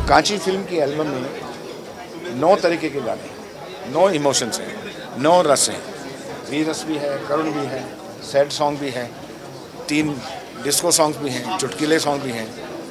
Kanchi film की album में 9 तरीके के गाने हैं, 9 इमोशंस हैं, 9 रस हैं। वीर रस भी है, करुण भी है, सैड सॉन्ग भी है, 3 डिस्को सॉन्ग्स भी हैं, चुटकुले सॉन्ग भी हैं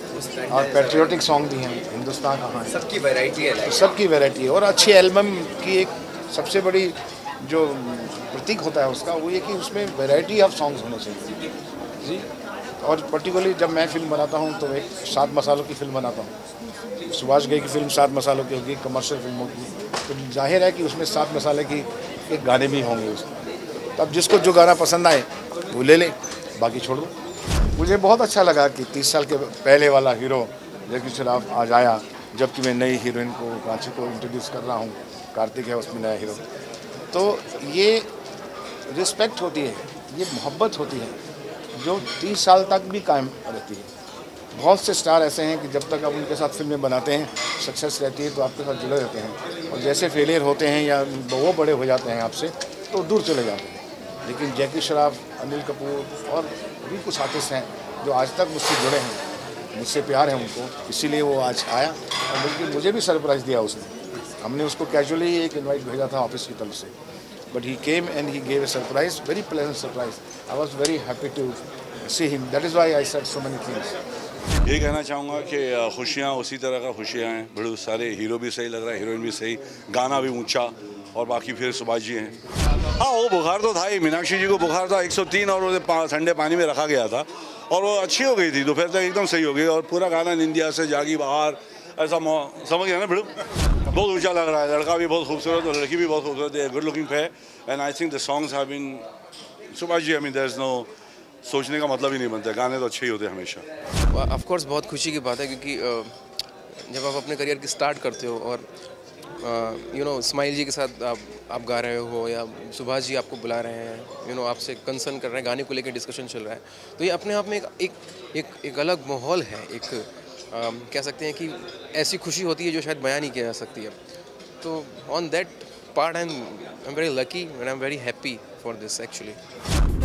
और पैट्रियोटिक सॉन्ग भी हैं। हिंदुस्तान कहाँ है, सबकी वैरायटी है, सबकी वैरायटी है। और अच्छी एल्बम की एक सबसे बड़ी जो प्रतीक होता है उसका वो ये कि उसमें वैरायटी ऑफ सॉन्ग्स होने चाहिए जी। और पर्टिकुलरली जब मैं फिल्म बनाता हूँ तो एक 7 मसालों की फिल्म बनाता हूँ। सुभाष घई की फिल्म 7 मसालों की होगी, कमर्शियल फिल्म होगी, तो जाहिर है कि उसमें 7 मसाले की एक गाने भी होंगे उसमें। तब जिसको जो गाना पसंद आए वो ले ले, बाकी छोड़ दो। मुझे बहुत अच्छा लगा कि 30 साल के पहले वाला हीरो जैकी श्रॉफ आज आया, जबकि मैं नई हीरोइन को कांची को इंट्रोड्यूस कर रहा हूँ। कार्तिक है उसमें नया हीरो। तो ये रिस्पेक्ट होती है, ये मोहब्बत होती है जो 30 साल तक भी कायम रहती है। बहुत से स्टार ऐसे हैं कि जब तक आप उनके साथ फिल्में बनाते हैं, सक्सेस रहती है तो आपके साथ जुड़े रहते हैं, और जैसे फेलियर होते हैं या वो बड़े हो जाते हैं आपसे तो दूर चले जाते हैं। लेकिन जैकी श्रॉफ, अनिल कपूर और भी कुछ आर्टिस्ट हैं जो आज तक मुझसे जुड़े हैं, मुझसे प्यार है उनको, इसीलिए वो आज आया। और बल्कि मुझे भी सरप्राइज़ दिया उसने। हमने उसको कैजुअली एक इनवाइट भेजा था ऑफिस की तरफ से, but he came and he gave a surprise, very pleasant surprise. I was very happy to see him, that is why I said so many things. ये कहना चाहूँगा कि खुशियाँ उसी तरह का खुशियाँ हैं, बड़े सारे हीरो भी सही लग रहा है, हीरोइन भी सही, गाना भी ऊंचा, और बाकी फिर सुभाष जी हैं। हाँ, वो बुखार तो था ही, मीनाक्षी जी को बुखार था 103 और उसे ठंडे पानी में रखा गया था और वो अच्छी हो गई थी, दोपहर तक एकदम सही हो गई। और पूरा गाना निंदिया से जागी बाहर, ऐसा समझ गया ना भिड़ू। बहुत ऊंचा लग रहा है, लड़का भी बहुत खूबसूरत और लड़की भी बहुत खूबसूरत है, गुड लुकिंग है। And I think the songs have been Subhash ji, I mean there is no सोचने का मतलब ही नहीं बनता, गाने तो अच्छे ही होते हैं हमेशा। ऑफ कोर्स बहुत खुशी की बात है, क्योंकि जब आप अपने करियर की स्टार्ट करते हो और यू नो स्माइल जी के साथ आप गा रहे हो या सुभाष जी आपको बुला रहे हैं, यू नो आपसे कंसर्न कर रहे हैं, गाने को लेकर डिस्कशन चल रहा है, तो ये अपने आप में एक अलग माहौल है। एक कह सकते हैं कि ऐसी खुशी होती है जो शायद बयान नहीं किया जा सकती है। तो on that part I am very lucky and I am very happy for this actually.